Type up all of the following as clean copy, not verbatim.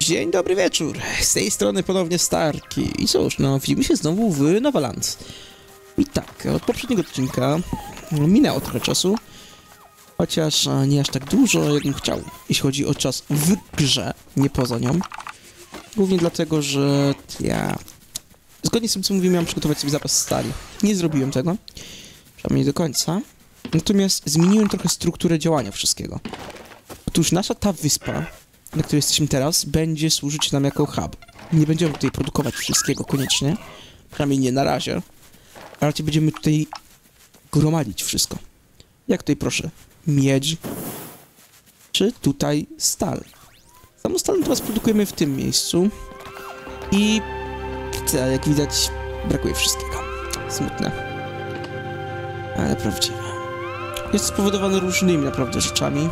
Dzień dobry wieczór, z tej strony ponownie Starki. I cóż, no widzimy się znowu w Novalands. I tak, od poprzedniego odcinka minęło trochę czasu, chociaż nie aż tak dużo, jakbym chciał, jeśli chodzi o czas w grze, nie poza nią. Głównie dlatego, że ja, zgodnie z tym co mówiłem, miałem przygotować sobie zapas stali. Nie zrobiłem tego, przynajmniej do końca. Natomiast zmieniłem trochę strukturę działania wszystkiego. Otóż nasza ta wyspa, na której jesteśmy teraz, będzie służyć nam jako hub. Nie będziemy tutaj produkować wszystkiego koniecznie, przynajmniej nie na razie, a raczej będziemy tutaj gromadzić wszystko. Jak tutaj proszę, miedź, czy tutaj stal. Samą stal teraz produkujemy w tym miejscu i jak widać brakuje wszystkiego. Smutne, ale prawdziwe. Jest spowodowane różnymi naprawdę rzeczami.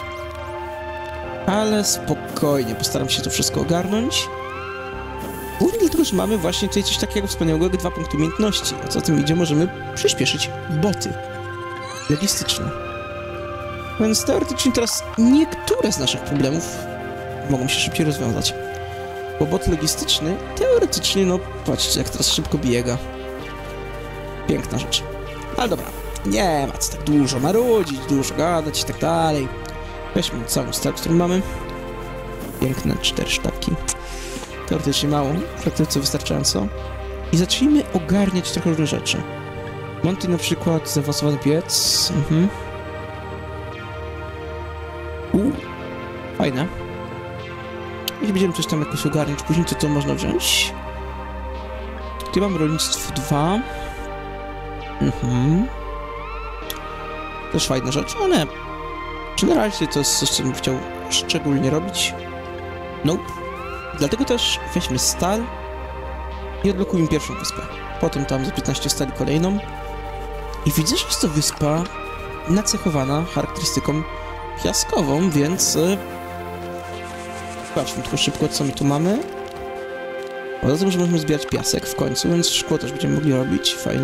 Ale spokojnie, postaram się to wszystko ogarnąć. Głównie dlatego, że mamy właśnie tutaj coś takiego wspaniałego jak 2 punkty umiejętności. A co za tym idzie, możemy przyspieszyć boty logistyczne. Więc teoretycznie teraz niektóre z naszych problemów mogą się szybciej rozwiązać. Bo bot logistyczny teoretycznie, no patrzcie jak teraz szybko biega. Piękna rzecz. Ale dobra, nie ma co tak dużo marudzić, dużo gadać i tak dalej. Weźmy całą stal, którą mamy. Piękne 4 sztabki. Teoretycznie mało, w praktyce wystarczająco. I zacznijmy ogarniać trochę różne rzeczy. Mam tutaj na przykład zaawansowany piec. Fajne. Jeśli będziemy coś tam jakoś ogarniać później, to można wziąć. Tutaj mam rolnictwo 2. Też fajna rzecz, ale czy na razie to jest coś, co bym chciał szczególnie robić? Nope. Dlatego też weźmy stal i odblokujmy pierwszą wyspę. Potem tam za 15 stali kolejną. I widzę, że jest to wyspa nacechowana charakterystyką piaskową, więc patrzmy tylko szybko, co my tu mamy. Poza tym, że możemy zbierać piasek w końcu, więc szkło też będziemy mogli robić. Fajnie.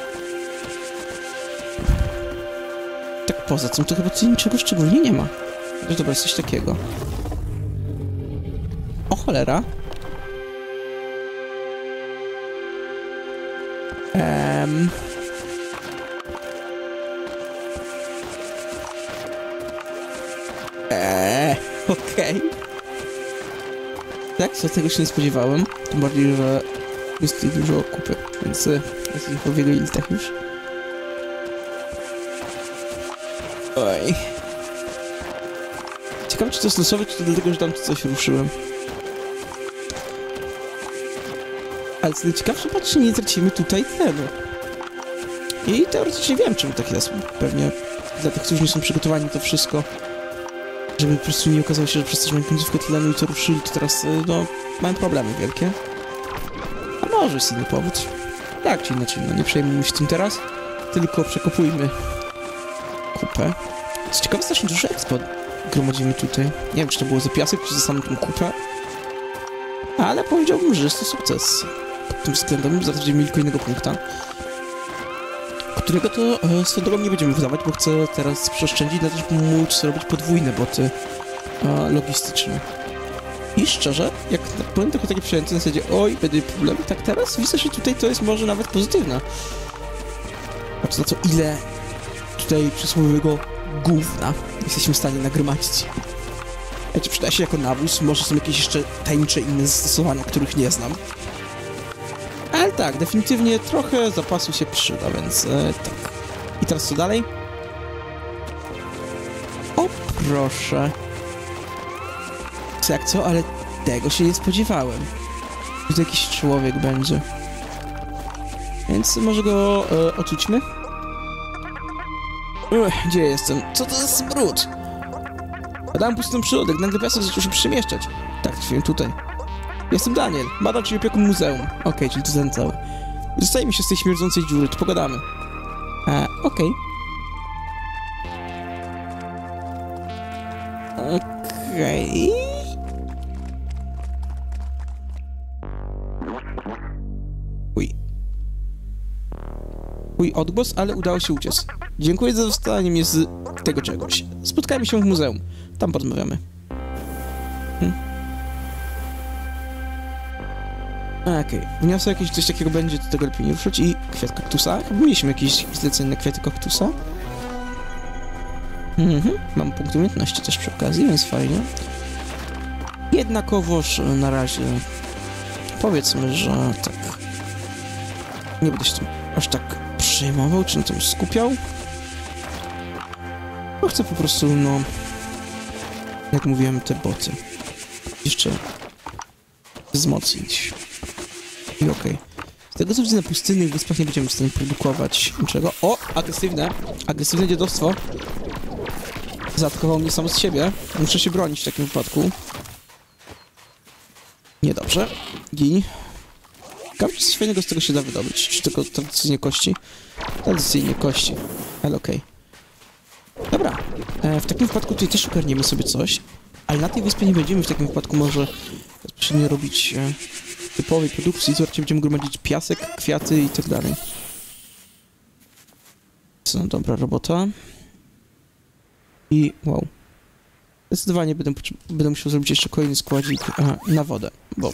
Poza tym to chyba tutaj niczego szczególnie nie ma. No dobra, jest coś takiego. O cholera. Okej. Tak, co tego się nie spodziewałem. Tym bardziej, że jest tutaj dużo kupy, więc jest ich o wielu iltach już. Oj. Ciekawe, czy to jest losowe, czy to dlatego, że tam coś ruszyłem. Ale co najciekawsze, patrzcie, nie tracimy tutaj tlenu. I teoretycznie wiem, czemu tak jest. Pewnie dla tych, którzy nie są przygotowani to wszystko, żeby po prostu nie okazało się, że przez to, że mamy końcówkę tlenu i to ruszyli, to teraz, no, mają problemy wielkie. A może jest inny powód. Tak czy inaczej, no nie przejmujmy się tym teraz, tylko przekopujmy kupę. Co ciekawe, strasznie dużo expo gromadzimy tutaj. Nie wiem, czy to było za piasek, czy za samą tą kupę. Ale powiedziałbym, że jest to sukces. Pod tym względem za to będziemy mieli kolejnego punkta, którego to swoją drogą nie będziemy wydawać, bo chcę teraz przeoszczędzić na to, żeby móc robić podwójne boty logistyczne. I szczerze, jak byłem trochę taki przejęty na zasadzie, oj, będzie problem, tak teraz widzę, że tutaj to jest może nawet pozytywne. Patrz na to, ile tutaj przysłowiowego gówna jesteśmy w stanie nagromadzić. Wiecie, przyda się jako nawóz, może są jakieś jeszcze tajemnicze inne zastosowania, których nie znam. Ale tak, definitywnie trochę zapasu się przyda, więc tak. I teraz co dalej? O proszę. Co jak co, ale tego się nie spodziewałem. Że to jakiś człowiek będzie. Więc może go ocućmy? Gdzie jestem? Co to za smród? Badałem pustą przyrodę, nagle piasek zaczął się przemieszczać. Tak, chwilę tutaj. Jestem Daniel, badacz i opiekun muzeum. Okej, czyli to ten cały. Zostajmy się z tej śmierdzącej dziury, to pogadamy. Okej. Okej. Mój odgłos, ale udało się uciec. Dziękuję za zostanie mnie z tego czegoś. Spotkajmy się w muzeum. Tam porozmawiamy. Okej, wniosek jakiś coś takiego będzie, do tego lepiej nie ruszać i kwiat kaktusa. Chyba mieliśmy jakieś zlecenie na kwiaty kaktusa. Mam punkt umiejętności też przy okazji, więc fajnie. Jednakowoż na razie powiedzmy, że tak nie będę się tym aż tak przejmował, czy na tym skupiał. Bo chcę po prostu, no, jak mówiłem, te boty jeszcze wzmocnić. I okej. Z tego co widzę, na pustynnych wyspach nie będziemy w stanie produkować niczego. O! Agresywne dziadostwo. Zaatakował mnie sam z siebie. Muszę się bronić w takim wypadku. Niedobrze. Gin. Ciekawe, czy coś fajnego z tego się da wydobyć. Czy tylko tradycyjnie kości? Tradycyjnie kości. Ale okej. Dobra. W takim wypadku tutaj też ogarniemy sobie coś. Ale na tej wyspie nie będziemy w takim wypadku może bezpośrednio robić typowej produkcji. Zobaczcie, będziemy gromadzić piasek, kwiaty i tak dalej. Co, dobra robota. I wow. Zdecydowanie będę musiał zrobić jeszcze kolejny składzik na wodę, bo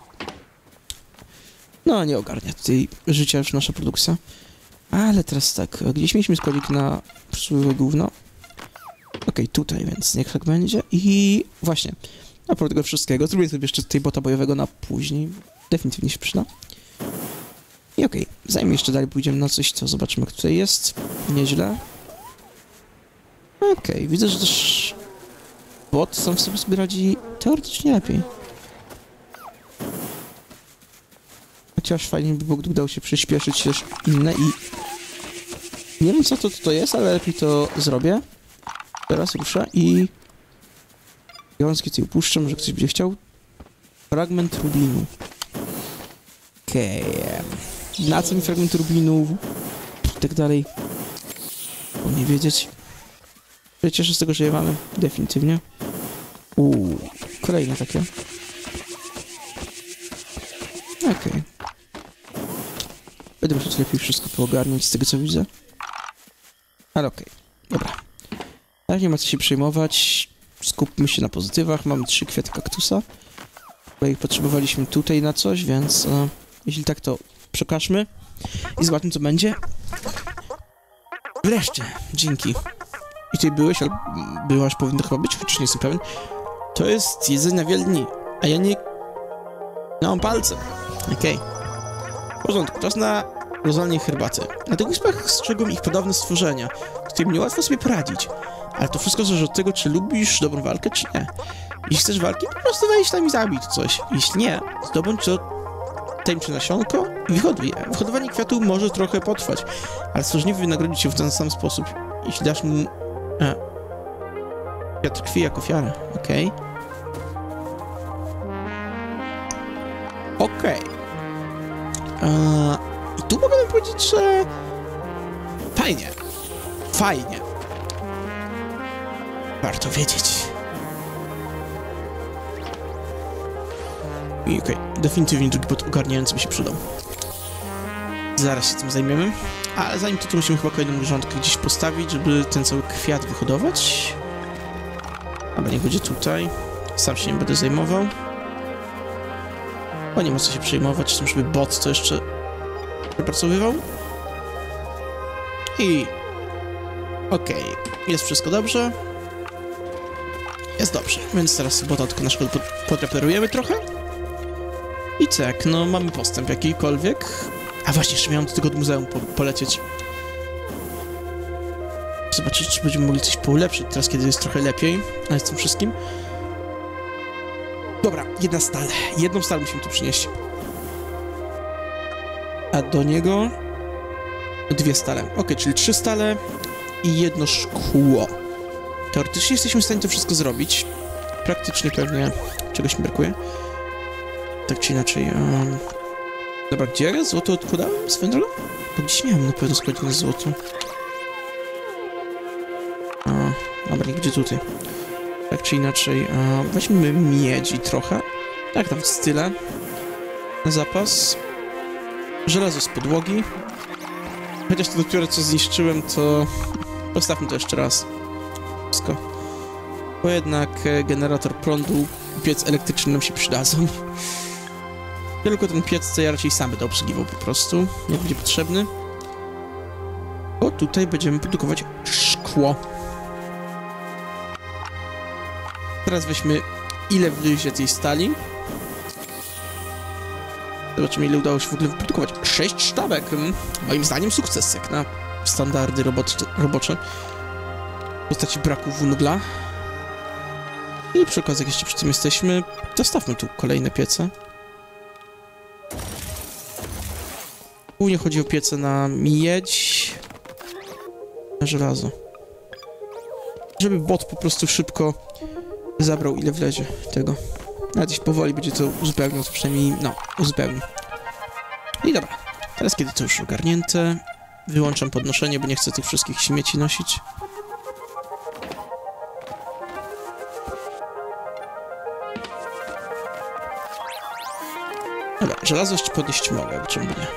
no nie ogarnia tutaj życia już nasza produkcja. Ale teraz tak, gdzieś mieliśmy składzik na przysłowiowe gówno. Okej, tutaj, więc niech tak będzie. I właśnie, a propos tego wszystkiego, zrobię sobie jeszcze tutaj bota bojowego na później. Definitywnie się przyda. I okej, zanim jeszcze dalej pójdziemy na coś, co zobaczymy, jak tutaj jest. Nieźle. Okej, widzę, że też bot sam sobie radzi teoretycznie lepiej. Chociaż fajnie by było, gdyby udało się przyspieszyć też inne i... Nie wiem, co to jest, ale lepiej to zrobię. Teraz ruszę i... Gałązki tutaj upuszczam, że ktoś będzie chciał. Fragment rubinu. Okej. Na co mi fragment rubinu? I tak dalej. Bo nie wiedzieć. Ja cieszę z tego, że je mamy. Definitywnie. Kolejne takie. Okej. Będę musiał lepiej wszystko poogarniać z tego, co widzę. Ale okej. Dobra. Ale nie ma co się przejmować. Skupmy się na pozytywach. Mamy 3 kwiaty kaktusa. Bo ich potrzebowaliśmy tutaj na coś, więc jeśli tak, to przekażmy. I zobaczmy, co będzie. Wreszcie. Dzięki. I tutaj byłeś, albo byłaś, powinno chyba być, chociaż nie jestem pewien. To jest jedzenie na wiele dni, a ja nie mam palce. Okej. W porządku, czas na rozlanie herbaty. Na tych wyspach strzegą ich podobne stworzenia, z którymi niełatwo sobie poradzić. Ale to wszystko zależy od tego, czy lubisz dobrą walkę, czy nie. Jeśli chcesz walki, po prostu wejdź tam i zabij coś. Jeśli nie, zdobądź to tajemnicze nasionko i wyhoduj je. Wyhodowanie kwiatu może trochę potrwać, ale stworzenie wynagrodzi cię w ten sam sposób. Jeśli dasz mu... kwiat krwi jako ofiarę, okej. Okej. I tu mogę powiedzieć, że... Fajnie. Fajnie. Warto wiedzieć. I okej, definitywnie drugi bot ogarniający by się przydał. Zaraz się tym zajmiemy. Ale zanim to musimy chyba kolejną grządkę gdzieś postawić, żeby ten cały kwiat wyhodować. Albo niech będzie tutaj. Sam się nie będę zajmował. Bo nie ma co się przejmować tym, żeby bot to jeszcze przepracowywał. I... Okej, jest wszystko dobrze. Jest dobrze, więc teraz bota tylko naszego podreperujemy trochę. I tak, no mamy postęp jakikolwiek. A właśnie, jeszcze miałem do tego muzeum polecieć. Zobaczyć, czy będziemy mogli coś poulepszyć teraz, kiedy jest trochę lepiej. Ale z tym wszystkim. Dobra, jedna stal. Jedną stal musimy tu przynieść. A do niego... 2 stale. Okej, czyli 3 stale i 1 szkło. Teoretycznie jesteśmy w stanie to wszystko zrobić. Praktycznie pewnie czegoś mi brakuje. Tak czy inaczej. Dobra, gdzie ja złoto odkładałem swoją drogą? Bo gdzieś miałem na pewno składnik na złoto. Dobra, gdzie tutaj? Tak czy inaczej. Weźmy miedzi trochę. Tak, nawet tyle. Na zapas. Żelazo z podłogi. Chociaż to dopiero co zniszczyłem, to... Postawmy to jeszcze raz. Wszystko. Bo jednak generator prądu, piec elektryczny nam się przydadzą. Tylko ten piec, co ja raczej sam będę obsługiwał po prostu, jak będzie potrzebny. Bo tutaj będziemy produkować szkło. Teraz weźmy, ile wlezie tej stali. Zobaczymy, ile udało się w ogóle wyprodukować. 6 sztabek. Moim zdaniem sukces, jak na standardy robocze. W postaci braku węgla. I przy okazji, jak jeszcze przy tym jesteśmy, dostawmy tu kolejne piece. Głównie chodzi o piece na miedź, na żelazo. Żeby bot po prostu szybko zabrał, ile wlezie tego. Nawet jeśli powoli będzie to uzupełniał, to przynajmniej, no, uzupełni. I dobra, teraz kiedy to już ogarnięte, wyłączam podnoszenie, bo nie chcę tych wszystkich śmieci nosić. Dobra, żelazo jeszcze podnieść mogę, czemu nie?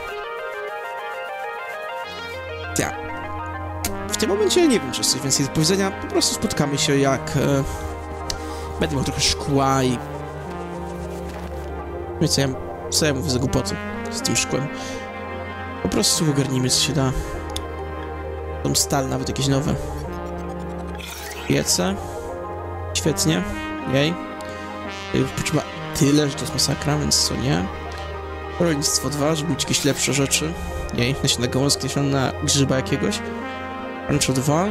Ja. W tym momencie nie wiem, czy jest coś więcej do powiedzenia. Po prostu spotkamy się, jak będę miał trochę szkła i... Wiecie, co ja mówię za głupoty z tym szkłem. Po prostu ogarnijmy, co się da. Tą stal, nawet jakieś nowe piece. Świetnie. Jej. Potrzeba tyle, że to jest masakra, więc co nie. Rolnictwo 2, żeby mieć jakieś lepsze rzeczy. Jej, nasiona gałązki, nasiona grzyba jakiegoś. Rancho 2.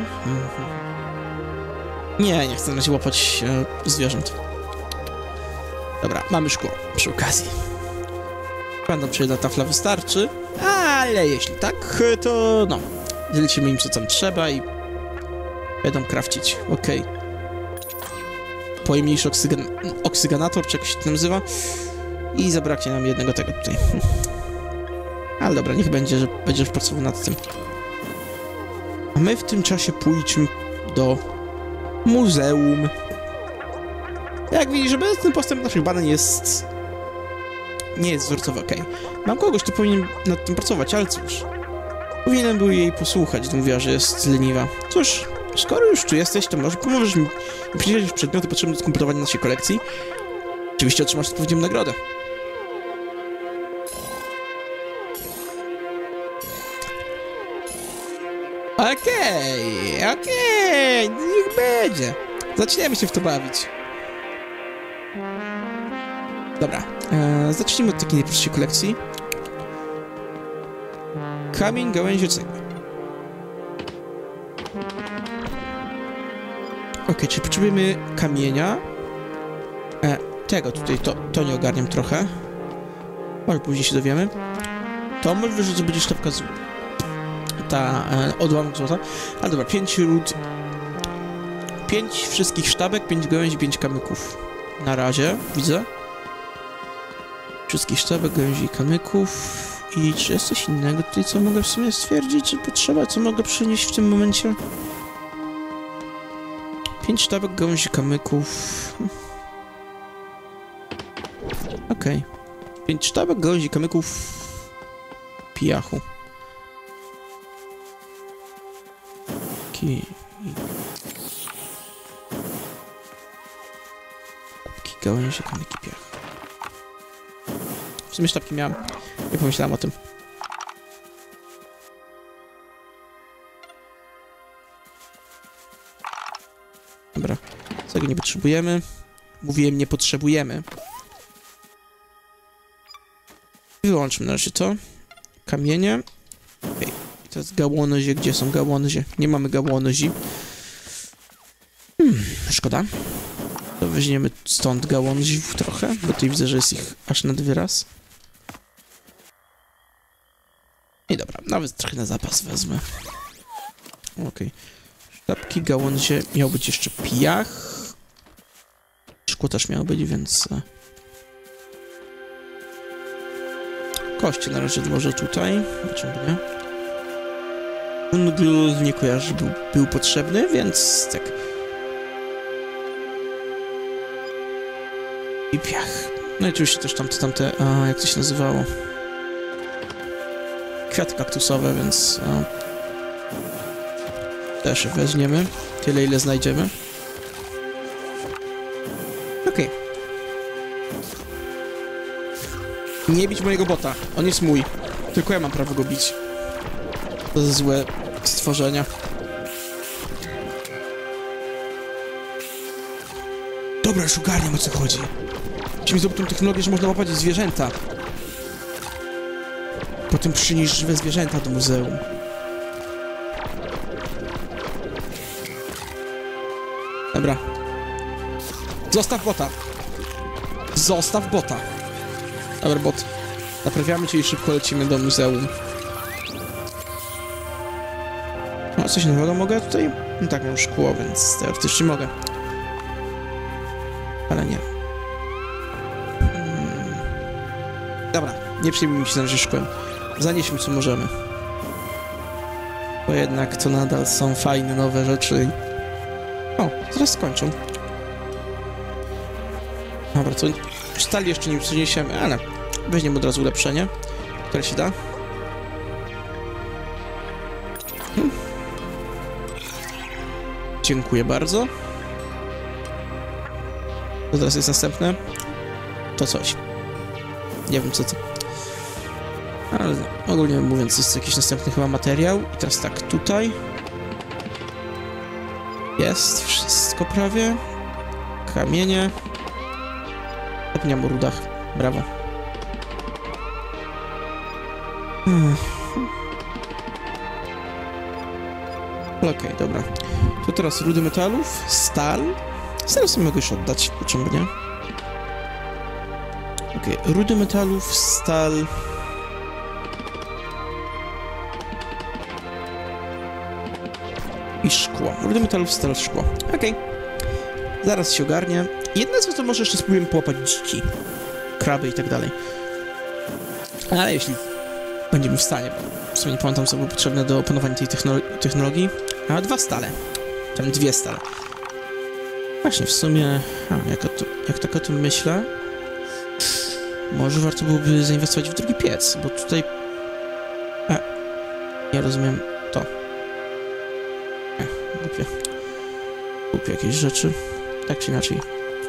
Nie chcę na razie łapać zwierząt. Dobra, mamy szkło przy okazji. Będą jedna tafla wystarczy, ale jeśli tak, to no, lecimy im co tam trzeba i będą crafcić, okej. Pojemniejszy oksygenator, czy jak się to nazywa. I zabraknie nam jednego tego tutaj. Ale dobra, niech będzie, że będziesz pracował nad tym. A my w tym czasie pójdźmy do muzeum. Jak widzisz, obecny postęp naszych badań jest... nie jest wzorcowy, okej. Mam kogoś, kto powinien nad tym pracować, ale cóż. Powinienem był jej posłuchać, gdy mówiła, że jest leniwa. Cóż, skoro już tu jesteś, to może pomożesz mi przynieść przedmioty potrzebne do skompletowania naszej kolekcji. Oczywiście otrzymasz odpowiednią nagrodę. Okej, niech będzie. Zaczniemy się w to bawić. Dobra, zacznijmy od takiej najprostszej kolekcji. Kamień, gałęzie, cegły. Okej, czyli potrzebujemy kamienia. Tego tutaj, to nie ogarniam trochę. Może później się dowiemy. To możliwe, że to będzie sztabka złota. Odłamek złota. Ale dobra, 5 ród. 5 wszystkich sztabek, 5 gałęzi, 5 kamyków. Na razie, widzę. Wszystkich sztabek, gałęzi i kamyków. I czy jest coś innego tutaj, co mogę w sumie stwierdzić, czy potrzeba, co mogę przynieść w tym momencie? 5 sztabek, gałęzi, kamyków. Okej. 5 sztabek, gałęzi, kamyków. Piachu. Gałęzie, kamyki, piach. W sumie sztabki miałem. Nie pomyślałem o tym. Dobra. Tego nie potrzebujemy. Mówiłem, nie potrzebujemy. Wyłączmy na razie to. Kamienie. Okej. I teraz gałązie. Gdzie są gałązie? Nie mamy gałązi. Szkoda. To weźmiemy stąd gałązi trochę, bo tutaj widzę, że jest ich aż nad wyraz. I dobra, nawet trochę na zapas wezmę. Okej. Sztabki, gałązie, miał być jeszcze piach. Szkło też miało być, więc... Kości na razie odłożę tutaj. Dlaczego nie? Węgiel nie kojarzę, że był potrzebny, więc tak. I piach. No i oczywiście też tamte, jak to się nazywało? Kwiaty kaktusowe, więc... też je weźmiemy. Tyle, ile znajdziemy. Okej. Nie bić mojego bota. On jest mój. Tylko ja mam prawo go bić. To jest złe stworzenia. Dobra, już ogarniam, o co chodzi. Musimy zrobić tą technologię, że można łapać zwierzęta. Potem przynieść żywe zwierzęta do muzeum. Dobra. Zostaw bota. Zostaw bota. Dobra, bot. Naprawiamy cię i szybko lecimy do muzeum. No, coś nowego mogę tutaj? No tak, mam szkło, więc teoretycznie mogę. Ale nie. Dobra, nie przyjmijmy się na razie szkłem. Zanieśmy co możemy. Bo jednak to nadal są fajne, nowe rzeczy. O, zaraz skończą. Dobra, to stali jeszcze nie przeniesiemy, ale weźmiemy od razu ulepszenie, które się da. Dziękuję bardzo. To teraz jest następne. To coś. Nie wiem co to. Ale ogólnie mówiąc jest jakiś następny chyba materiał. I teraz tak, tutaj. Jest wszystko prawie. Kamienie. Zapomniałem o rudach. Brawo. Okej, dobra. To teraz rudy metalów, stal. Zaraz mogę już oddać, czemu nie? Okej, rudy metalów, stal. I szkło. Rudy metalów, stal, szkło. Okej. Zaraz się ogarnię. Jedne co to może jeszcze spróbujemy połapać dziki. Kraby i tak dalej. Ale jeśli będziemy w stanie, bo w sumie nie pamiętam co było potrzebne do opanowania tej technologii. A 2 stale. Tam 2 stale. Właśnie, w sumie, jak tak o tym myślę, może warto byłoby zainwestować w drugi piec, bo tutaj... nie rozumiem to. Głupie. Głupie jakieś rzeczy. Tak czy inaczej.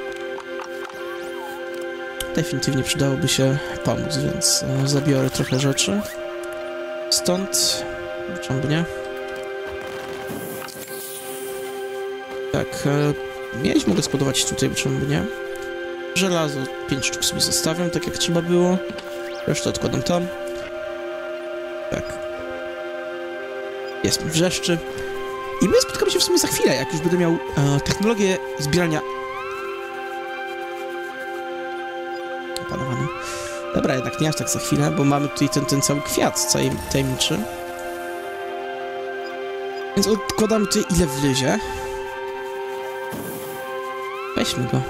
Definitywnie przydałoby się pomóc, więc zabiorę trochę rzeczy. Stąd... czemu nie? Tak, mieć mogę składować tutaj, czemu nie? Żelazo 5 sztuk sobie zostawiam, tak jak trzeba było. Resztę odkładam tam. Tak. Jest mi wrzeszczy. I my spotkamy się w sumie za chwilę, jak już będę miał technologię zbierania... opanowaną. Dobra, jednak nie aż tak za chwilę, bo mamy tutaj ten cały kwiat tajemniczy. Więc odkładamy tutaj ile wlezie. Weźmy go.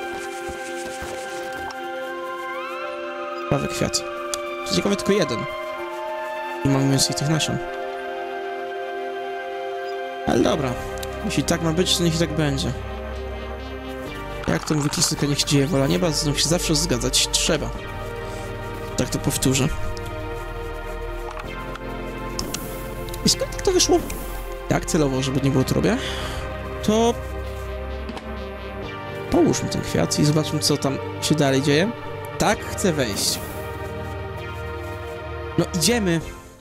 Prawy kwiat. To ciekawe tylko jeden. I mamy więcej tych nasion. Ale dobra. Jeśli tak ma być, to niech i tak będzie. Jak to mówi klasyka, niech się dzieje wola nieba, z nią się zawsze zgadzać trzeba. Tak to powtórzę. I skąd tak to wyszło? Tak celowo, żeby nie było to robię, to... połóżmy ten kwiat i zobaczmy, co tam się dalej dzieje. Tak, chcę wejść. No, idziemy.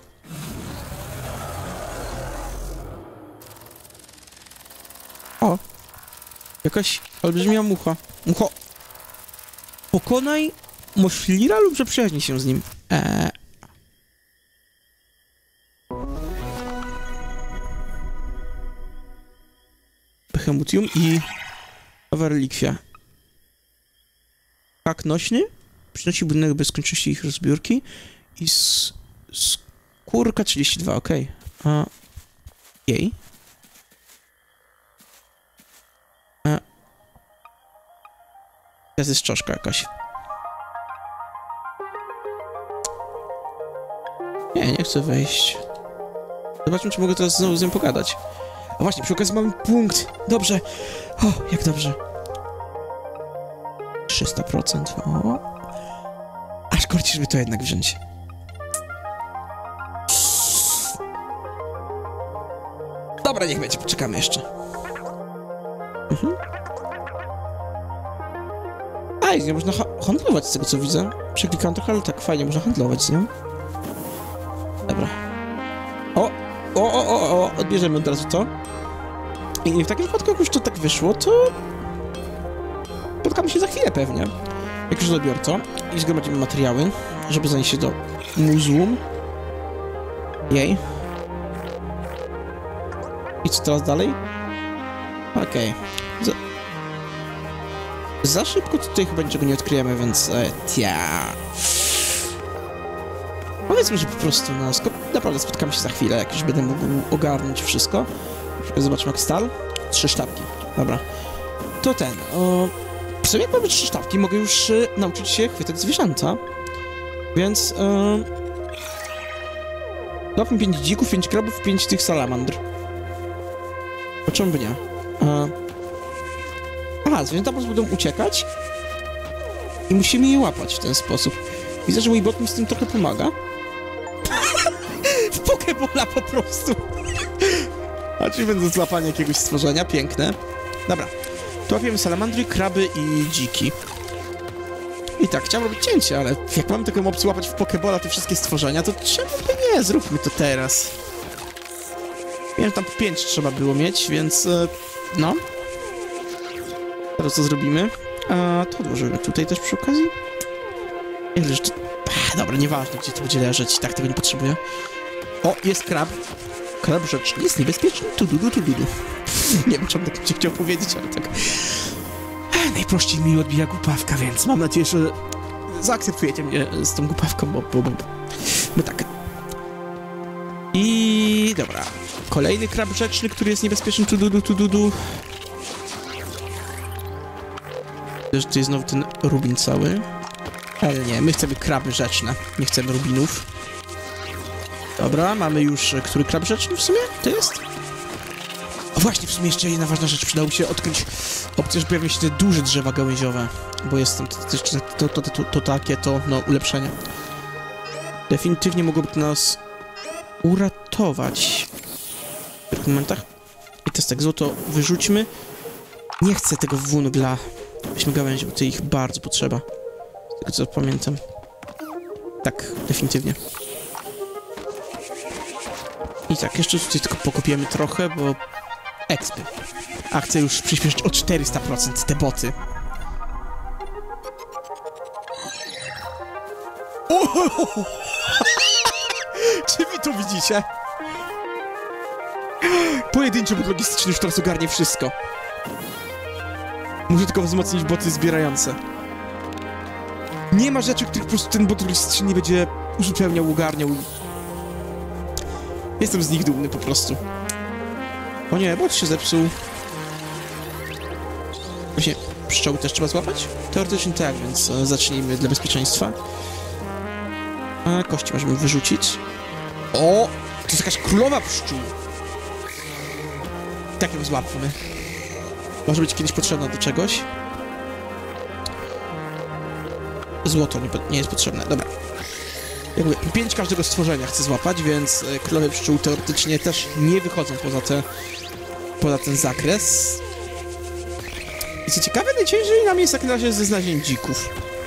O. Jakaś olbrzymia mucha. Mucho. Pokonaj Moślira lub zaprzyjaźnij się z nim. Behemutium i nowa relikwia. Hak nośny przynosi budynek bez skończoności ich rozbiórki i skórka 32, okej. Jej. Teraz jest czaszka jakaś. Nie chcę wejść. Zobaczmy, czy mogę teraz znowu z nią pogadać. A właśnie, przy okazji mamy punkt. Dobrze. O, jak dobrze. 300%. O. Aż korci, żeby to jednak wziąć. Dobra, niech będzie. Poczekamy jeszcze. Ej, z nią można handlować z tego co widzę. Przeklikam trochę, ale tak fajnie można handlować z nią. Dobra. O, odbierzemy od razu to. I w takim wypadku, jak już to tak wyszło, to... spotkamy się za chwilę pewnie. Jak już dobiorę to i zgromadzimy materiały, żeby zanieść się do muzeum. Jej. I co teraz dalej? Okej. Za szybko tutaj chyba niczego nie odkryjemy, więc... Powiedzmy, że po prostu naprawdę spotkamy się za chwilę, jak już będę mógł ogarnąć wszystko. Zobaczmy jak stal. 3 sztabki. Dobra. To ten... w sumie jak mamy 3 sztabki, mogę już nauczyć się chwytać zwierzęta. Więc... Dałbym 5 dzików, 5 krabów, 5 tych salamandr. Po czemu by nie? Aha, zwierzęta po prostu będą uciekać i musimy je łapać w ten sposób. Widzę, że mój bot mi z tym trochę pomaga. W Pokebola po prostu. A czyli będę złapanie jakiegoś stworzenia, piękne. Dobra, tu łapiemy salamandry, kraby i dziki. I tak, chciałem robić cięcie, ale jak mam taką opcję łapać w Pokebola te wszystkie stworzenia, to czemu by nie? Zróbmy to teraz. Wiem, tam 5 trzeba było mieć, więc no. Teraz co zrobimy? To odłożymy tutaj też przy okazji. Jak leży to... dobra, nieważne, gdzie to będzie leżeć, tak tego nie potrzebuję. O, jest krab. Krab rzeczny jest niebezpieczny. Tududu. Nie wiem, czemu tak chciał powiedzieć, ale tak... najprościej mi odbija głupawka, więc mam nadzieję, że zaakceptujecie mnie z tą głupawką, bo tak. I... dobra. Kolejny krab rzeczny, który jest niebezpieczny. Tududu. Że tu jest znowu ten rubin cały. Ale nie, my chcemy kraby rzeczne. Nie chcemy rubinów. Dobra, mamy już... który krab rzeczny w sumie? To jest? O właśnie, w sumie jeszcze jedna ważna rzecz. Przydało mi się odkryć opcję, że pojawią się te duże drzewa gałęziowe. Bo jest tam to takie, no, ulepszenie. Definitywnie mogłoby to nas uratować. W tych momentach. I teraz tak, złoto wyrzućmy. Nie chcę tego wungla. Weźmy gałęzi, bo to ich bardzo potrzeba. Z tego co pamiętam. Tak, definitywnie. I tak, jeszcze tutaj tylko pokopiemy trochę, bo... expy. A chcę już przyspieszyć o 400% te boty. Czy wy to widzicie? Pojedynczy bot logistyczny już teraz ogarnie wszystko. Muszę tylko wzmocnić boty zbierające. Nie ma rzeczy, których po prostu ten bot logistyczny nie będzie uzupełniał, ogarniał. Jestem z nich dumny po prostu. O nie, bot się zepsuł. Właśnie, pszczoły też trzeba złapać? Teoretycznie tak, więc zacznijmy dla bezpieczeństwa. A kości możemy wyrzucić. O! To jest jakaś królowa pszczół. Tak ją złapmy. Może być kiedyś potrzebna do czegoś. Złoto nie jest potrzebne, dobra. Jakby 5 każdego stworzenia chcę złapać, więc królowe pszczół teoretycznie też nie wychodzą poza ten zakres. I co ciekawe, najciężej nam jest jak na razie ze znalezieniem dzików.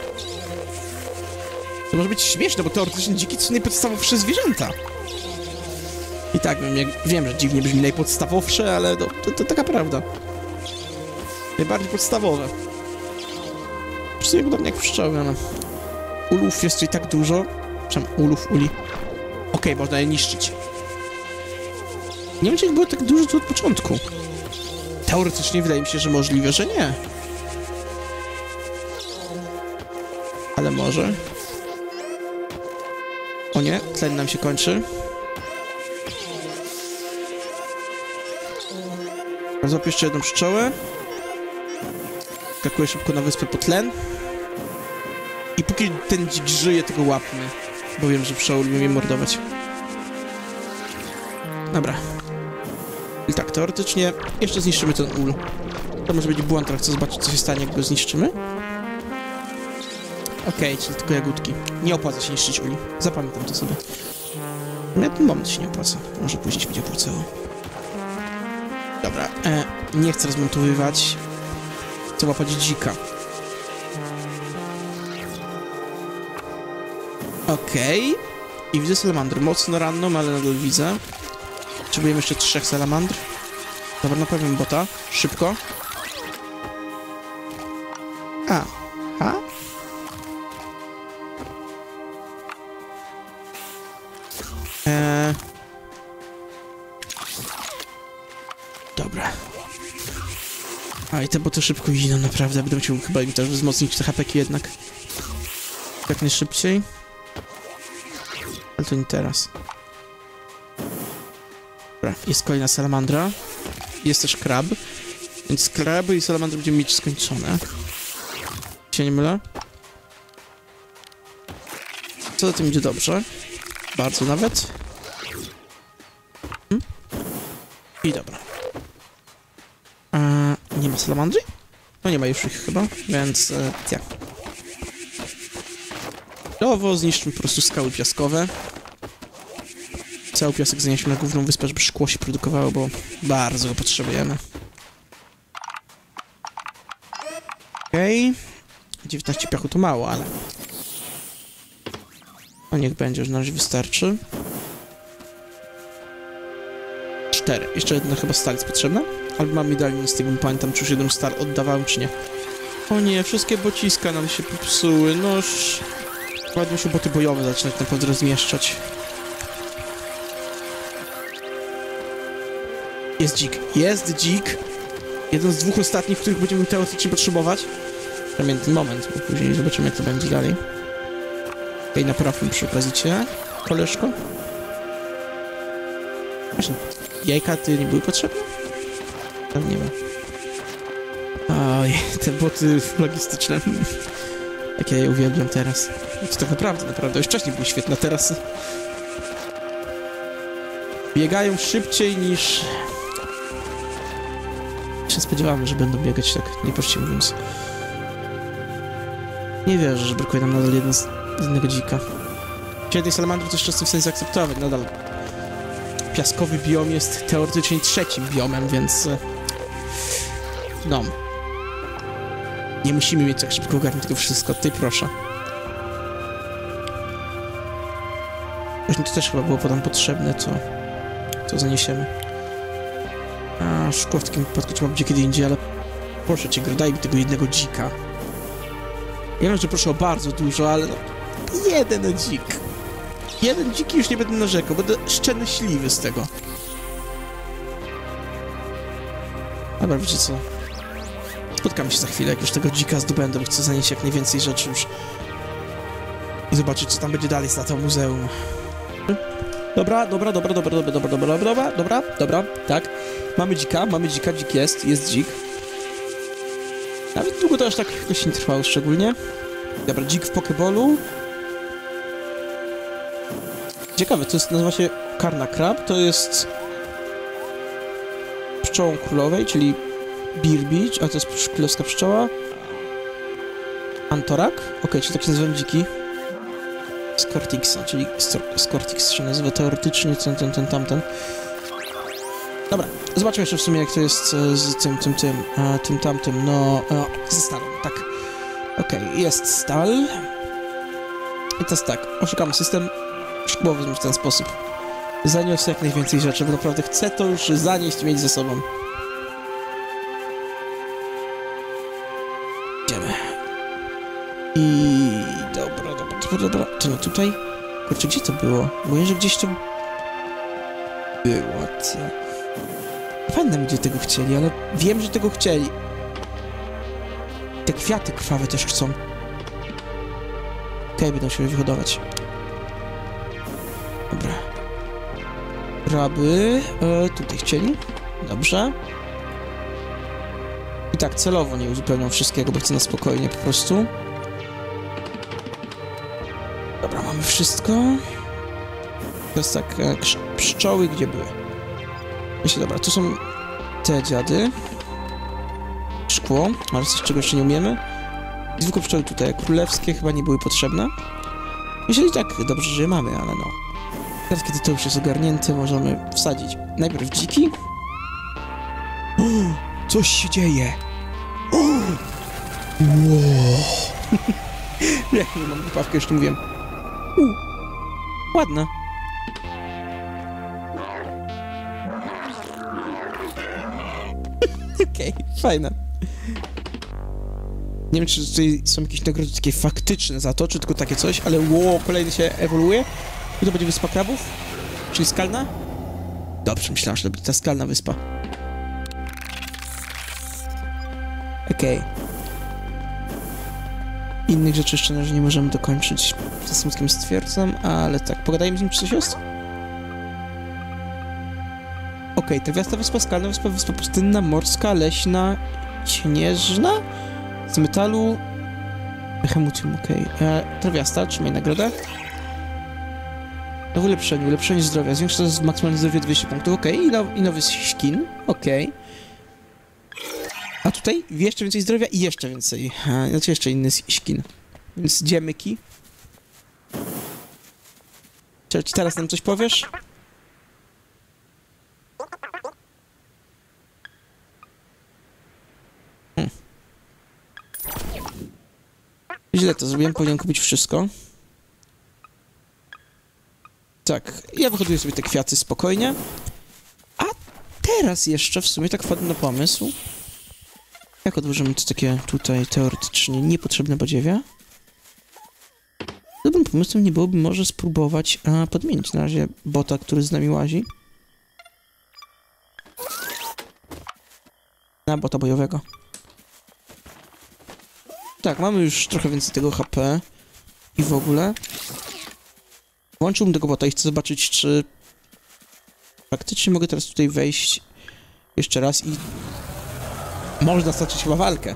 To może być śmieszne, bo teoretycznie dziki to są najpodstawowsze zwierzęta. I tak, wiem, że dziwnie brzmi najpodstawowsze, ale to taka prawda. Najbardziej podstawowe. Przecież podobnie jak pszczoły, ale... ulów jest tutaj tak dużo. Ulów, uli. Okej, można je niszczyć. Nie wiem, czy ich było tak dużo tu od początku. Teoretycznie wydaje mi się, że możliwe, że nie. Ale może... o nie, tlen nam się kończy. Złapię jeszcze jedną pszczołę. Skakuję szybko na wyspę po tlen. I póki ten dzik żyje, tego łapmy. Bo wiem, że pszczoły lubią je mordować. Dobra. I tak, teoretycznie jeszcze zniszczymy ten ul. To może być błąd, ale chcę zobaczyć, co się stanie, jak go zniszczymy. Okej, czyli tylko jagódki. Nie opłaca się niszczyć uli. Zapamiętam to sobie. Na ten moment się nie opłaca. Może później się będzie opłacało. Dobra, nie chcę rozmontowywać. Chcę łapać dzika. Okej. I widzę salamandry. Mocno ranną, ale nadal widzę. Potrzebujemy jeszcze 3 salamandr. Dobra, naprawimy bota. Szybko. Ha? Dobra. A i te boty szybko idą, naprawdę. Będę musiał chyba im też wzmocnić te hapeki jednak. Jak najszybciej. Ale to nie teraz. Dobra, jest kolejna salamandra. Jest też krab. Więc kraby i salamandry będziemy mieć skończone. Się nie mylę. Co za tym idzie dobrze. Bardzo nawet. I dobra. Nie ma salamandry? No nie ma już ich chyba, więc ja. Lowo zniszczymy po prostu skały piaskowe. Cały piasek zanieśmy na główną wyspę, żeby szkło się produkowało, bo bardzo go potrzebujemy. Okej. 19 piachu to mało, ale... No niech będzie, że na razie wystarczy. 4. Jeszcze jedna chyba stal jest potrzebna. Albo mam medalion z tego, nie pamiętam, czy już jedną stal oddawałem, czy nie. O nie, wszystkie bociska nam się popsuły, noż... Ładnie się boty bojowe zaczynać naprawdę rozmieszczać. Jest dzik. Jest dzik. Jeden z 2 ostatnich, których będziemy teoretycznie potrzebować. Przynajmniej ten moment, bo później zobaczymy, jak to będzie dalej. Okej, naprawmy przy okazji cię, koleżko. Właśnie, jajka ty nie były potrzebne? Tam nie ma. Oj, te boty logistyczne. Jak ja je uwielbiam teraz. To tak naprawdę, już wcześniej były świetne, teraz... Biegają szybciej niż... się spodziewamy, że będą biegać tak, niepoczciwie mówiąc. Nie wierzę, że brakuje nam nadal jednego dzika. Jednej salamandry też czasem w sensie akceptować, nadal piaskowy biom jest teoretycznie 3. biomem, więc... No. Nie musimy mieć tak szybko ogarnąć tego wszystko, tutaj proszę. Właśnie to też chyba było potem potrzebne, to zaniesiemy. A szkło w takim wypadku trzeba będzie kiedy indziej, ale proszę cię, daj mi tego jednego dzika. Ja wiem, że proszę o bardzo dużo, ale no... Jeden dzik. Jeden dzik i już nie będę narzekał, będę szczęśliwy z tego. Dobra, wiecie co? Spotkamy się za chwilę, jak już tego dzika zdobędę, bo chcę zanieść jak najwięcej rzeczy już. I zobaczyć, co tam będzie dalej z lata muzeum. Dobra, tak. Mamy dzika, dzik jest dzik. Nawet długo to aż tak jakoś nie trwało szczególnie. Dobra, dzik w Pokeballu. Ciekawe, to jest, nazywa się Karna Krab, to jest pszczołą królowej, czyli Birbicz, a to jest królewska pszczoła. Antorak, okej, czyli tak się nazywają dziki. Scortixa, czyli Scortix się nazywa teoretycznie, tamten. Dobra, zobaczmy jeszcze w sumie, jak to jest z tamtym, no, ze stalą, tak. Okej, jest stal. I teraz tak, oszukamy system szkłowy w ten sposób. Zaniosę jak najwięcej rzeczy, bo naprawdę chcę to już zanieść, mieć ze sobą. Idziemy. I... Dobra. To no tutaj? Kurczę, gdzie to było? Mówię, że gdzieś to... było, co? Nie pamiętam, gdzie tego chcieli, ale wiem, że tego chcieli. Te kwiaty krwawe też chcą. Okej, będą się wyhodować. Dobra. Kraby... tutaj chcieli. Dobrze. I tak, celowo nie uzupełniam wszystkiego, bo chcę na spokojnie po prostu. Dobra, mamy wszystko. Teraz tak, pszczoły gdzie były? Myślę, dobra, tu są te dziady. Szkło, ale coś czego jeszcze nie umiemy. I tylko pszczoły tutaj, królewskie chyba nie były potrzebne. Myślę, że tak, dobrze, że je mamy, ale no. Teraz, kiedy to już jest ogarnięte, możemy wsadzić najpierw dziki. O, coś się dzieje. O! Wow. Nie, mam wypawkę, już nie mówiłem. Ładne. Okej, fajne. Nie wiem, czy tutaj są jakieś nagrody takie faktyczne za to, czy tylko takie coś, ale kolejny się ewoluuje. I to będzie wyspa krabów? Czyli skalna? Dobrze, myślałem, że to będzie ta skalna wyspa. Okej. Innych rzeczy jeszcze na razie nie możemy dokończyć. Ze smutkiem stwierdzam, ale tak, pogadajmy z nim, czy coś jest? Okej, trawiasta wyspa, skalna wyspa, wyspa pustynna, morska, leśna, śnieżna? Z metalu... Hemutium, okej. Trawiasta, trzymaj nagrodę. No ulepszenie zdrowia. Zwiększa to maksymalne zdrowie 200 punktów, okej. I nowy skin, okej. A tutaj jeszcze więcej zdrowia i jeszcze więcej. Znaczy jeszcze inny skin. Więc dziemyki. Czy teraz nam coś powiesz? Źle to zrobiłem, powinien kupić wszystko. Tak, ja wyhoduję sobie te kwiaty spokojnie. A teraz jeszcze w sumie tak wpadł na pomysł. Jak odłożymy to takie tutaj teoretycznie niepotrzebne badziewia? Dobrym pomysłem nie byłoby może spróbować podmienić na razie bota, który z nami łazi. Na bota bojowego. Tak, mamy już trochę więcej tego HP. I w ogóle. Włączyłbym tego bota i chcę zobaczyć, czy faktycznie mogę teraz tutaj wejść jeszcze raz i można stoczyć chyba walkę.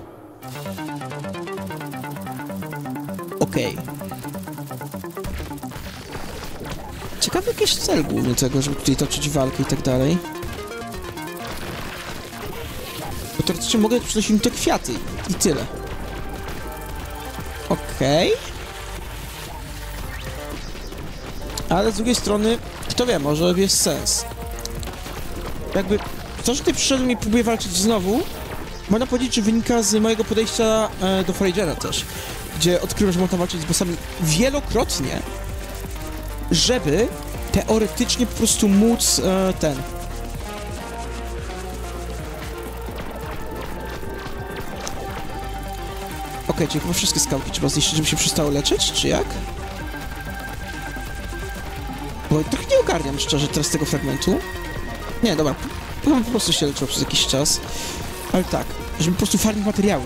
Okej. Ciekawy jaki jest cel główny tego, żeby tutaj toczyć walkę i tak dalej. Bo teoretycznie mogę przynosić im te kwiaty i tyle. Okej. Ale z drugiej strony, kto wie, może jest sens. Jakby to, że tutaj przyszedłem i próbuję walczyć znowu, można powiedzieć, że wynika z mojego podejścia do Foragera też, gdzie odkryłem, że można walczyć z bossami wielokrotnie, żeby teoretycznie po prostu móc Okej, czyli chyba wszystkie skałki trzeba zniszczyć, żeby się przestało leczyć, czy jak? Bo trochę nie ogarniam szczerze teraz tego fragmentu. Nie, dobra, po prostu się leczyło przez jakiś czas. Ale tak, żeby po prostu farmić materiały.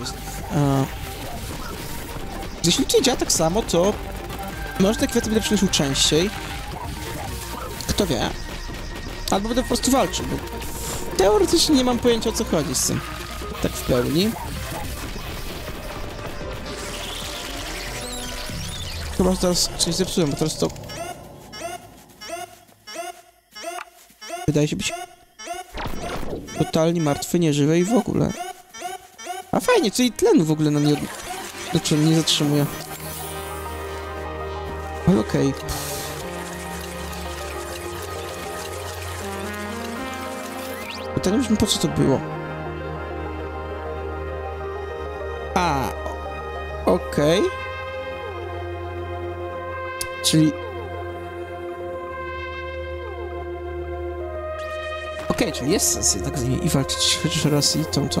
Jeśli to działa tak samo, to może te kwiaty będę przynosił częściej. Kto wie. Albo będę po prostu walczył, bo teoretycznie nie mam pojęcia, o co chodzi z tym. Tak w pełni. Chyba teraz coś zepsułem, bo teraz to... Wydaje się być totalnie martwy, nieżywy i w ogóle. A fajnie, czyli tlenu w ogóle nam nie... Znaczy, nie zatrzymuje. Ale okej. Pytanie brzmi, po co to było? A, okej. Czyli... Okej, czyli jest sens jednak z nimi i walczyć chociaż raz i to.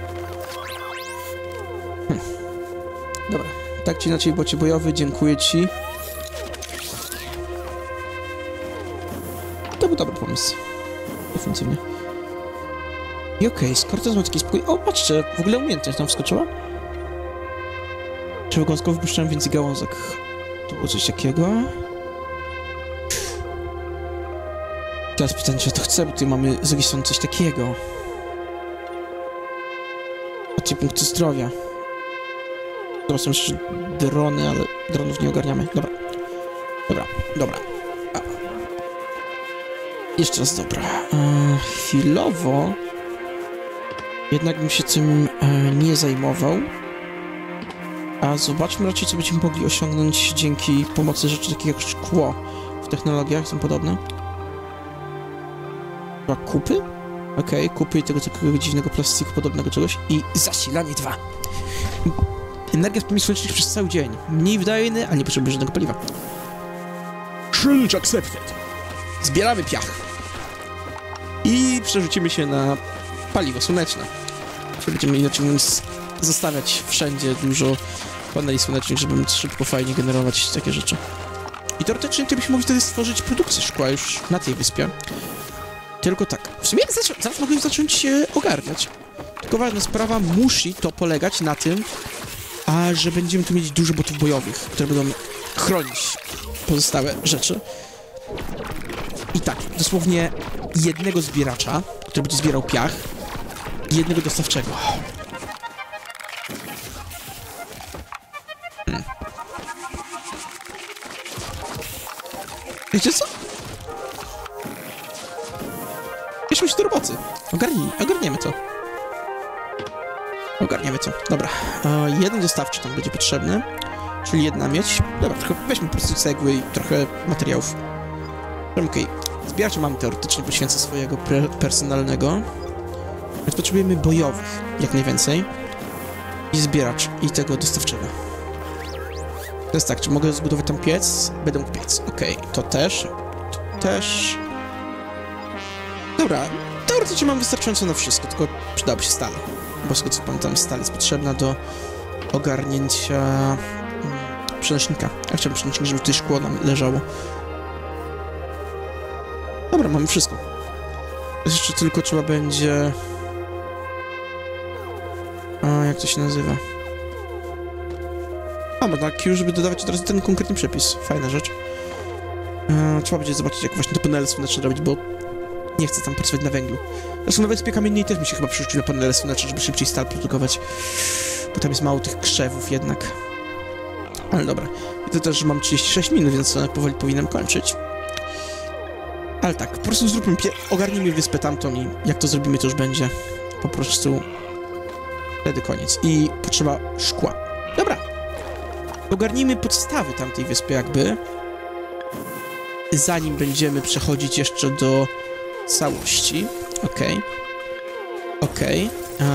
Dobra, tak czy inaczej, bocie bojowy, dziękuję ci. To był dobry pomysł. Definitywnie. I okej, skoro to jest taki spokój... O, patrzcie, w ogóle umiejętność nam wskoczyła. Czy gąsko wypuszczałem więcej gałązek? To było coś takiego. Teraz pytanie, czy ja to chcę, bo tutaj mamy z drugiej strony coś takiego. A tutaj punkty zdrowia. Dobra, są jeszcze drony, ale dronów nie ogarniamy. Dobra. Jeszcze raz, dobra. Chwilowo jednak bym się tym nie zajmował. A zobaczmy raczej, co będziemy mogli osiągnąć dzięki pomocy rzeczy takich jak szkło w technologiach, są podobne. Chyba kupy? Okej, kupy i tego takiego dziwnego plastiku podobnego czegoś. I zasilanie 2. Energia z promieni słonecznych przez cały dzień. Mniej wydajny, a nie potrzebuje żadnego paliwa. Challenge accepted. Zbieramy piach. I przerzucimy się na paliwo słoneczne. Będziemy inaczej mówiąc zostawiać wszędzie dużo paneli słonecznych, żeby móc szybko, fajnie generować takie rzeczy. I teoretycznie byśmy mogli wtedy stworzyć produkcję szkła już na tej wyspie. Tylko tak, w sumie zaraz mogę zacząć się ogarniać. Tylko ważna sprawa, musi to polegać na tym, że będziemy tu mieć dużo botów bojowych, które będą chronić pozostałe rzeczy. I tak, dosłownie jednego zbieracza, który będzie zbierał piach, i jednego dostawczego. Wiecie co? Bierzmy się do roboty. Ogarniemy to. Ogarniemy to. Dobra. Jeden dostawczy tam będzie potrzebny. Czyli jedna miedź. Dobra, trochę weźmy po prostu cegły i trochę materiałów. Okej. Zbieracza mamy teoretycznie, poświęcę swojego personalnego. Więc potrzebujemy bojowych, jak najwięcej. I zbieracz, i tego dostawczego. Teraz tak, czy mogę zbudować tam piec? Będę mógł piec. Okej, to też. To też. Dobra, teoretycznie mam wystarczająco na wszystko, tylko przydałoby się stal. Bo z tego co pamiętam, stal jest potrzebna do ogarnięcia przenośnika. Ja chciałbym przenośnik, żeby tutaj szkło nam leżało. Dobra, mamy wszystko. Teraz jeszcze tylko trzeba będzie... jak to się nazywa? Można Q, żeby dodawać od razu ten konkretny przepis. Fajna rzecz. Trzeba będzie zobaczyć, jak właśnie te panele słoneczne robić, bo nie chcę tam pracować na węglu. Zresztą na wyspie kamiennej też mi się chyba przerzucił na panele słoneczne, żeby szybciej stal produkować. Bo tam jest mało tych krzewów jednak. Ale dobra. I to też, że mam 36 minut, więc powoli powinienem kończyć. Ale tak, po prostu zróbmy, ogarnijmy wyspę tamtą i jak to zrobimy, to już będzie po prostu wtedy koniec. I potrzeba szkła. Dobra. Ogarnijmy podstawy tamtej wyspy jakby, zanim będziemy przechodzić jeszcze do całości. Okej. Okej.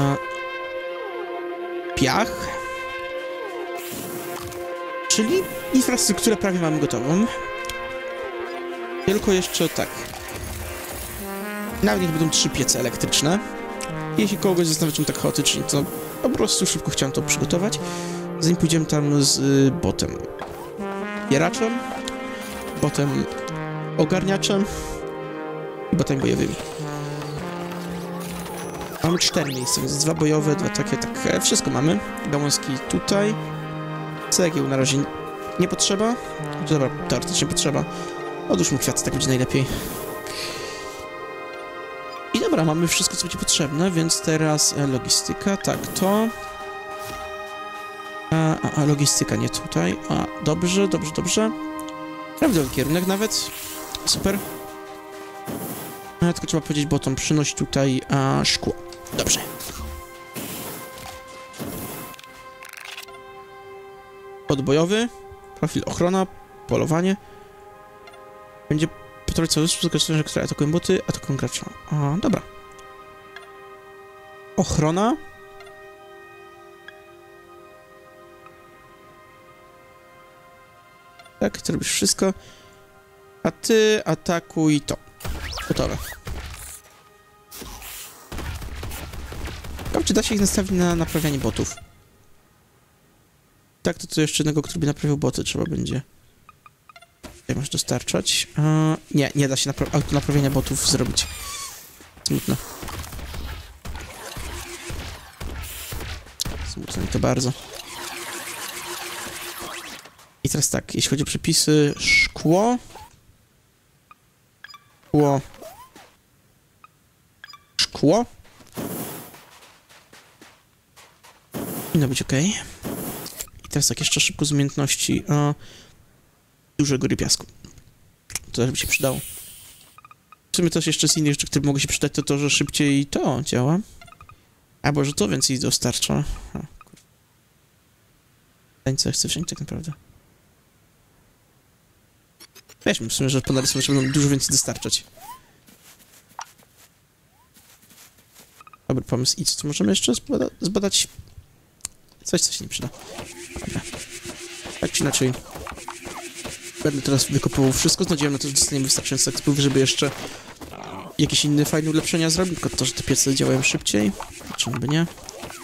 Piach. Czyli infrastrukturę prawie mamy gotową. Tylko jeszcze tak. Nawet niech będą 3 piece elektryczne. Jeśli kogoś zastanawia, czym tak chaotycznie, to po prostu szybko chciałem to przygotować. Zanim pójdziemy tam z botem zbieraczem, botem ogarniaczem i botem bojowymi. Mamy 4 miejsca, więc 2 bojowe, 2 takie, tak, wszystko mamy. Gałązki tutaj. Cegieł na razie nie potrzeba. Dobra, teoretycznie potrzeba. Odłóżmy kwiaty, tak będzie najlepiej. I dobra, mamy wszystko, co będzie potrzebne, więc teraz logistyka, tak, to... logistyka nie tutaj. Dobrze, dobrze, dobrze. Prawidłowy kierunek nawet. Super. Tylko trzeba powiedzieć, bo tą przynosi tutaj szkło. Dobrze. Podbojowy. Profil ochrona. Polowanie. Będzie patrolować cały sposób, które atakują boty, atakują gracza. Dobra. Ochrona. Tak, ty robisz wszystko. A ty atakuj to. Gotowe. Czy da się ich nastawić na naprawianie botów? Tak, to jeszcze jednego, który by naprawiał boty, trzeba będzie. Tutaj masz dostarczać. Nie da się auto naprawiania botów zrobić. Smutno. Smutno mi to bardzo. I teraz tak, jeśli chodzi o przepisy, szkło. Szkło. Powinno być ok. I teraz tak, jeszcze szybko z umiejętności dużego rypiasku. To też by się przydało. W sumie też jeszcze z innych rzeczy, które mogą się przydać, to to, że szybciej to działa. Albo, że to więcej dostarcza. Co chcę wziąć tak naprawdę. Weźmy w sumie, że panele słoneczne będą dużo więcej dostarczać. Dobry pomysł. I co możemy jeszcze zbadać? Coś, co się nie przyda. Dobra. Tak czy inaczej. Będę teraz wykopywał wszystko, z nadzieją na to, że dostaniemy wystarczająco ekspów, żeby jeszcze jakieś inne fajne ulepszenia zrobić, tylko to, że te piece działają szybciej, czemu by nie.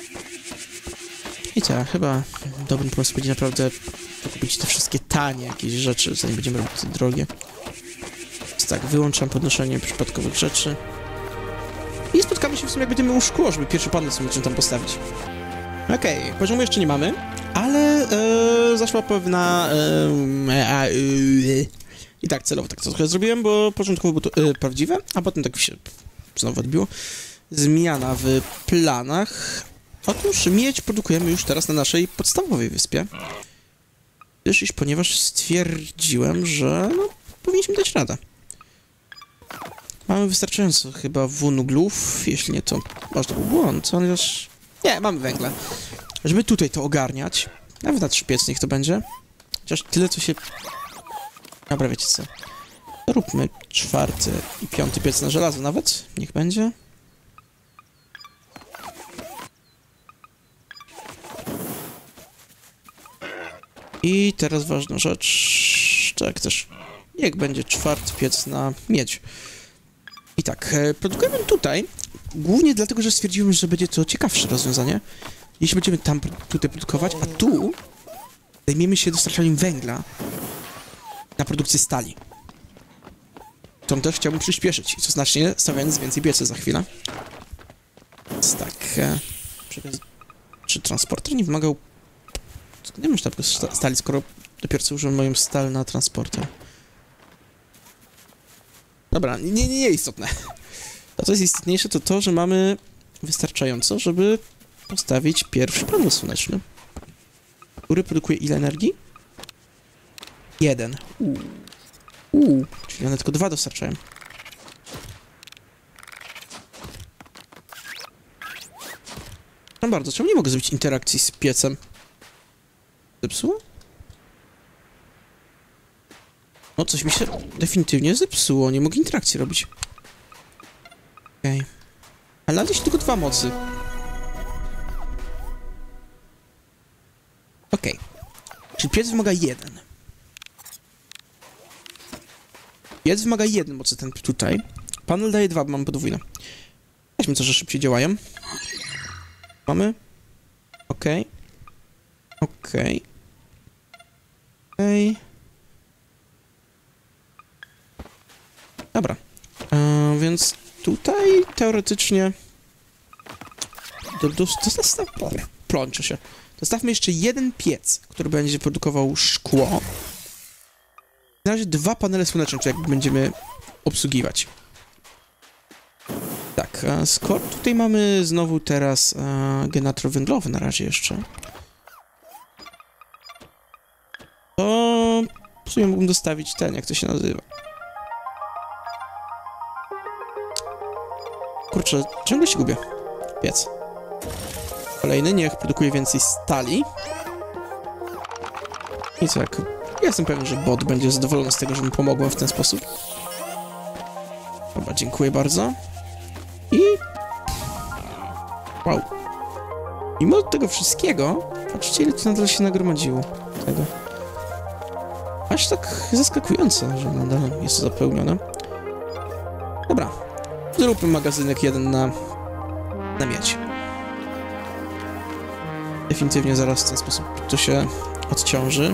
I tak, chyba dobrym pomysłem będzie naprawdę kupić te wszystkie tanie jakieś rzeczy, zanim będziemy robić te drogie. Więc tak, wyłączam podnoszenie przypadkowych rzeczy. I spotkamy się w sumie, jak będziemy miał szkło, żeby pierwszy panel słoneczny tam postawić. Okej, poziomu jeszcze nie mamy, ale zaszła pewna... I tak, celowo tak to trochę zrobiłem, bo początkowo było to prawdziwe, a potem tak się znowu odbiło. Zmiana w planach. Otóż miedź produkujemy już teraz na naszej podstawowej wyspie. Ponieważ stwierdziłem, że no, powinniśmy dać radę. Mamy wystarczająco chyba wunuglów, jeśli nie to... Może to był błąd, ale już... Nie, mamy węgle. Żeby tutaj to ogarniać. Nawet na 3 piec niech to będzie. Chociaż tyle, co się... Dobra, wiecie co. Róbmy 4. i 5. piec na żelazo nawet. Niech będzie. I teraz ważna rzecz... Tak też... Niech będzie 4. piec na miedź. I tak, produkujemy tutaj, głównie dlatego, że stwierdziłem, że będzie to ciekawsze rozwiązanie. Jeśli będziemy tam tutaj produkować, a tu zajmiemy się dostarczaniem węgla na produkcję stali. Tą też chciałbym przyspieszyć, co znacznie stawiając więcej piecy za chwilę. Więc tak, czy transporter nie wymagał... Skąd nie masz tak stali, skoro dopiero co użyłem moją stal na transporter? Dobra, nie istotne. To, co jest istotniejsze, to to, że mamy wystarczająco, żeby postawić pierwszy panel słoneczny. Który produkuje ile energii? 1. Czyli one tylko 2 dostarczają. No bardzo, czemu nie mogę zrobić interakcji z piecem? Zepsuło? No, coś mi się definitywnie zepsuło, nie mogę interakcji robić. Okej. Ale nadal się tylko 2 mocy. Okej. Czyli piec wymaga 1. Piec wymaga 1 mocy, ten tutaj. Panel daje 2, bo mamy podwójne. Weźmy co, że szybciej działają. Mamy. Okej. Okej. Dobra. Więc tutaj teoretycznie... Plączę się. Dostawmy jeszcze 1 piec, który będzie produkował szkło. Na razie 2 panele słoneczne, czy jakby będziemy obsługiwać. Tak, skoro tutaj mamy znowu teraz generator węglowy na razie jeszcze. To w sumie mógłbym dostawić ten, jak to się nazywa. Kurczę, ciągle się gubię. Piec. Kolejny, niech produkuje więcej stali. I tak. Ja jestem pewien, że bot będzie zadowolony z tego, że mu pomogłem w ten sposób. Dobra, dziękuję bardzo. I... Wow. Mimo tego wszystkiego, patrzcie, ile tu nadal się nagromadziło tego. Aż tak zaskakujące, że nadal jest zapełnione. Dobra. Zróbmy magazynek 1 na miedź. Definitywnie zaraz w ten sposób to się odciąży.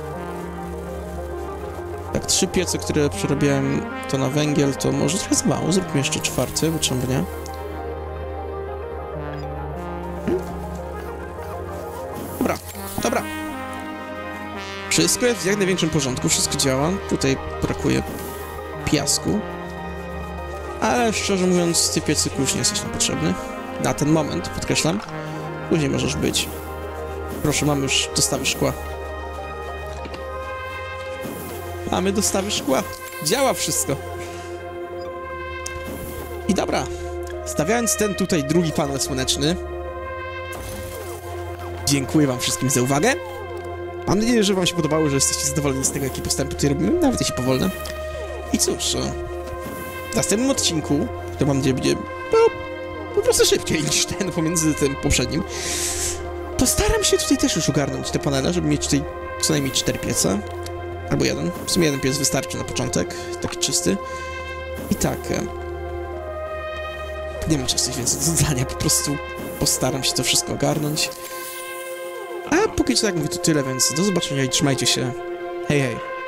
Tak, 3 piece, które przerobiłem to na węgiel, to może trochę za mało. Zróbmy jeszcze 4, bo czemu nie? Dobra. Wszystko jest w jak największym porządku, wszystko działa. Tutaj brakuje piasku. Ale szczerze mówiąc, ty piecyku już nie jesteś nam potrzebny. Na ten moment, podkreślam. Później możesz być. Proszę, mamy już dostawy szkła. Mamy dostawy szkła. Działa wszystko. I dobra. Stawiając ten tutaj drugi panel słoneczny. Dziękuję wam wszystkim za uwagę. Mam nadzieję, że wam się podobało, że jesteście zadowoleni z tego, jakie postępy tutaj robimy, nawet jeśli powolne. I cóż, w następnym odcinku, który mam nadzieję będzie po prostu szybciej niż ten pomiędzy tym poprzednim, postaram się tutaj też już ogarnąć te panele, żeby mieć tutaj co najmniej 4 piece. Albo jeden. W sumie jeden pies wystarczy na początek. Taki czysty. I tak... nie wiem, czy jest coś więcej do dodania. Po prostu postaram się to wszystko ogarnąć. A póki co, jak mówię, to tyle, więc do zobaczenia i trzymajcie się. Hej, hej.